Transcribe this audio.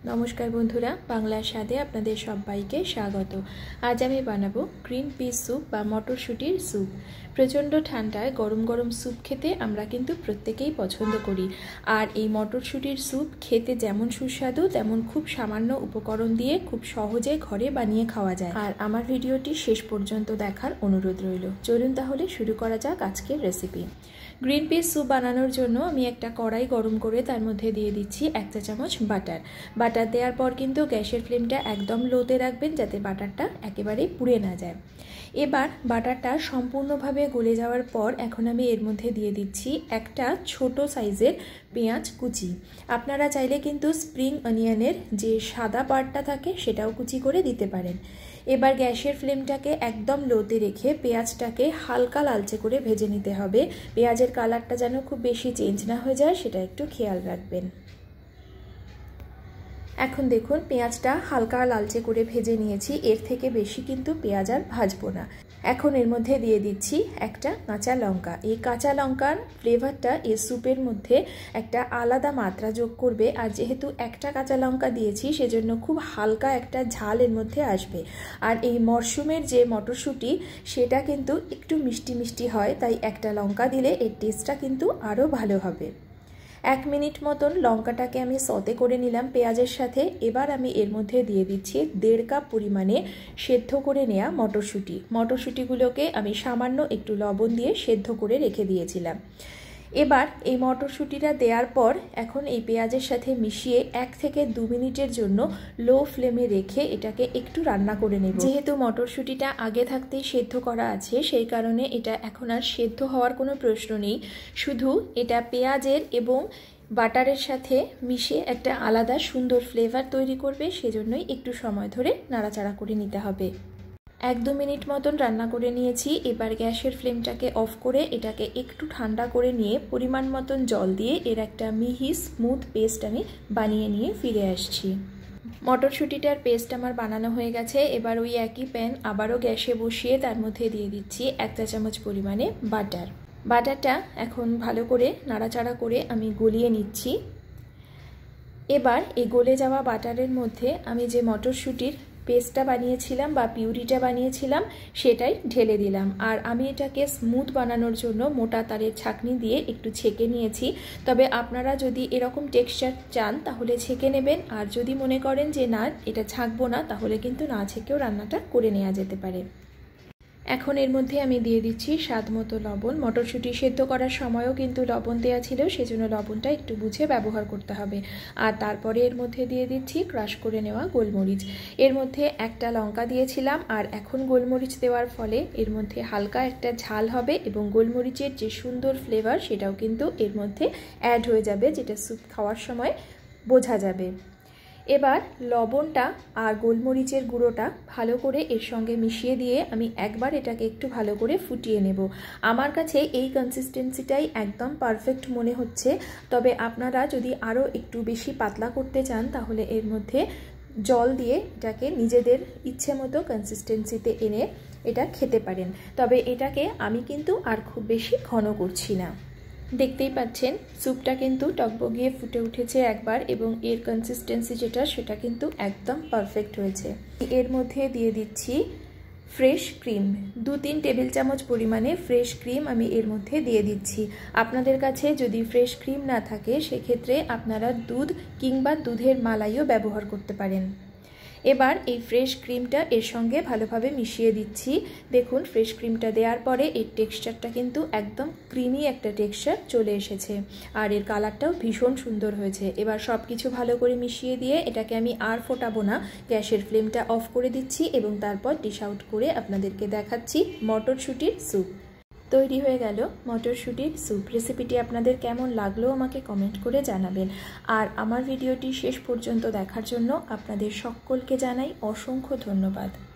नमस्कार बंधुरा बांगलार स्वादे आपनादेर सबाइके स्वागत। आज आमी बानाबो ग्रीन पिस सूप बा मटरशुटिर सूप। प्रचंड ठंडाय गरम गरम सूप खेते आमरा किन्तु प्रत्येकेई पछंद करी और ये मटरशुटिर सूप खेते जेमन सुस्वादु तेमन खूब सामान्य उपकरण दिए खूब सहजे घरे बानिये खावा जाय। और आमार भिडियोटी शेष पर्यन्त देखार अनुरोध रइल। चलुन ताहले शुरू करा जाक आजकेर रेसिपि। ग्रीन पिस सूप बानानोर जोन्नो आमी एकटा कड़ाई गरम करे तार मध्ये दिए दिচ্ছি 1 चा चामच बाटार। बाटार देওয়ার পর কিন্তু গ্যাসের ফ্লেমটা একদম লোতে রাখবেন যাতে বাটারটা একেবারে পুড়ে না যায়। এবার বাটারটা সম্পূর্ণভাবে গলে যাওয়ার পর এখন আমি এর মধ্যে দিয়ে দিচ্ছি একটা ছোট সাইজের পেঁয়াজ কুচি। আপনারা চাইলে কিন্তু স্প্রিং অনিয়নের যে সাদা পার্টটা থাকে সেটাও কুচি করে দিতে পারেন। এবার গ্যাসের ফ্লেমটাকে একদম লোতে রেখে পেঁয়াজটাকে হালকা লালচে করে ভেজে নিতে হবে। পেঁয়াজের কালারটা যেন খুব বেশি চেঞ্জ না হয়ে যায় সেটা একটু খেয়াল রাখবেন। এখন দেখুন পেঁয়াজটা হালকা লালচে করে ভেজে নিয়েছি, এর থেকে বেশি কিন্তু পেঁয়াজ আর ভাজবো না। এখন এর মধ্যে দিয়ে দিচ্ছি একটা কাঁচা লঙ্কা। এই কাঁচা লঙ্কার ফ্লেভারটা এই স্যুপের মধ্যে একটা আলাদা মাত্রা যোগ করবে। আর যেহেতু একটা কাঁচা লঙ্কা দিয়েছি সেজন্য খুব হালকা একটা ঝাল এর মধ্যে আসবে। আর এই মরশুমের যে মটরশুঁটি সেটা কিন্তু একটু মিষ্টি মিষ্টি হয়, তাই একটা লঙ্কা দিলে এর টেস্টটা কিন্তু আরও ভালো হবে। 1 মিনিট মতন লঙ্কাটাকে আমি সতে করে নিলাম পেঁয়াজের সাথে। এবার আমি এর মধ্যে দিয়ে দিচ্ছি 1.5 কাপ পরিমাণে সেদ্ধ করে নেওয়া মটরশুঁটি। মটরশুঁটিগুলোকে আমি সামান্য একটু লবণ দিয়ে সেদ্ধ করে রেখে দিয়েছিলাম। এবার এই মটরশুঁটিটা দেওয়ার পর এখন এই পেঁয়াজের সাথে মিশিয়ে 1 থেকে 2 মিনিটের জন্য লো ফ্লেমে রেখে এটাকে একটু রান্না করে নেব। যেহেতু মটরশুঁটিটা আগে থাকতেই সেদ্ধ করা আছে সেই কারণে এটা এখন আর সেদ্ধ হওয়ার কোনো প্রশ্ন নেই। শুধু এটা পেঁয়াজের এবং বাটারের সাথে মিশে একটা আলাদা সুন্দর ফ্লেভার তৈরি করবে, সেজন্যই একটু সময় ধরে নাড়াচাড়া করে নিতে হবে। 1-2 মিনিট মতন রান্না করে নিয়েছি। এবার গ্যাসের ফ্লেমটাকে অফ করে এটাকে একটু ঠান্ডা করে নিয়ে পরিমাণ মতন জল দিয়ে এর একটা মিহি স্মুথ পেস্ট আমি বানিয়ে নিয়ে ফিরে আসছি। মটরশুঁটিটার পেস্ট আমার বানানো হয়ে গেছে। এবার ওই একই প্যান আবারও গ্যাসে বসিয়ে তার মধ্যে দিয়ে দিচ্ছি 1 চা চামচ পরিমাণে বাটার। বাটারটা এখন ভালো করে নাড়াচাড়া করে আমি গলিয়ে নিচ্ছি। এবার এই গলে যাওয়া বাটারের মধ্যে আমি যে মটরশুঁটির পেস্টটা বানিয়েছিলাম বা পিউরিটা বানিয়েছিলাম সেটাই ঢেলে দিলাম। আর আমি এটাকে স্মুথ বানানোর জন্য মোটা তারের ছাঁকনি দিয়ে একটু ছেঁকে নিয়েছি। তবে আপনারা যদি এরকম টেক্সচার চান তাহলে ছেঁকে নেবেন, আর যদি মনে করেন যে না এটা ছাঁকবো না তাহলে কিন্তু না ছেঁকেও রান্নাটা করে নেওয়া যেতে পারে। এখন এর মধ্যে আমি দিয়ে দিচ্ছি স্বাদ মতো লবণ। মটরশুঁটি সেদ্ধ করার সময়ও কিন্তু লবণ দেওয়া ছিল, সেজন্য লবণটা একটু বুঝে ব্যবহার করতে হবে। আর তারপরে এর মধ্যে দিয়ে দিচ্ছি ক্রাশ করে নেওয়া গোলমরিচ। এর মধ্যে একটা লঙ্কা দিয়েছিলাম, আর এখন গোলমরিচ দেওয়ার ফলে এর মধ্যে হালকা একটা ঝাল হবে এবং গোলমরিচের যে সুন্দর ফ্লেভার সেটাও কিন্তু এর মধ্যে অ্যাড হয়ে যাবে, যেটা স্যুপ খাওয়ার সময় বোঝা যাবে। এবার লবণটা আর গোলমরিচের গুঁড়োটা ভালো করে এর সঙ্গে মিশিয়ে দিয়ে আমি একবার এটাকে একটু ভালো করে ফুটিয়ে নেব। আমার কাছে এই কনসিস্টেন্সিটাই একদম পারফেক্ট মনে হচ্ছে। তবে আপনারা যদি আরও একটু বেশি পাতলা করতে চান তাহলে এর মধ্যে জল দিয়ে এটাকে নিজেদের ইচ্ছে মতো কনসিস্টেন্সিতে এনে এটা খেতে পারেন। তবে এটাকে আমি কিন্তু আর খুব বেশি ঘন করছি না। দেখতেই পাচ্ছেন স্যুপটা কিন্তু টকবগিয়ে ফুটে উঠেছে একবার, এবং এর কনসিস্টেন্সি যেটা সেটা কিন্তু একদম পারফেক্ট হয়েছে। এর মধ্যে দিয়ে দিচ্ছি ফ্রেশ ক্রিম। 2-3 টেবিল চামচ পরিমাণে ফ্রেশ ক্রিম আমি এর মধ্যে দিয়ে দিচ্ছি। আপনাদের কাছে যদি ফ্রেশ ক্রিম না থাকে সেক্ষেত্রে আপনারা দুধ কিংবা দুধের মালাইও ব্যবহার করতে পারেন। এবার এই ফ্রেশ ক্রিমটা এর সঙ্গে ভালোভাবে মিশিয়ে দিচ্ছি। দেখুন ফ্রেশ ক্রিমটা দেওয়ার পরে এর টেক্সচারটা কিন্তু একদম ক্রিমি একটা টেক্সচার চলে এসেছে, আর এর কালারটাও ভীষণ সুন্দর হয়েছে। এবার সব কিছু ভালো করে মিশিয়ে দিয়ে এটাকে আমি আর ফোটাবো না, গ্যাসের ফ্লেমটা অফ করে দিচ্ছি এবং তারপর ডিশ আউট করে আপনাদেরকে দেখাচ্ছি মটরশুঁটির স্যুপ। তৈরি হয়ে গেল মটরশুঁটির স্যুপ। রেসিপিটি আপনাদের কেমন লাগলো আমাকে কমেন্ট করে জানাবেন। আর আমার ভিডিওটি শেষ পর্যন্ত দেখার জন্য আপনাদের সকলকে জানাই অসংখ্য ধন্যবাদ।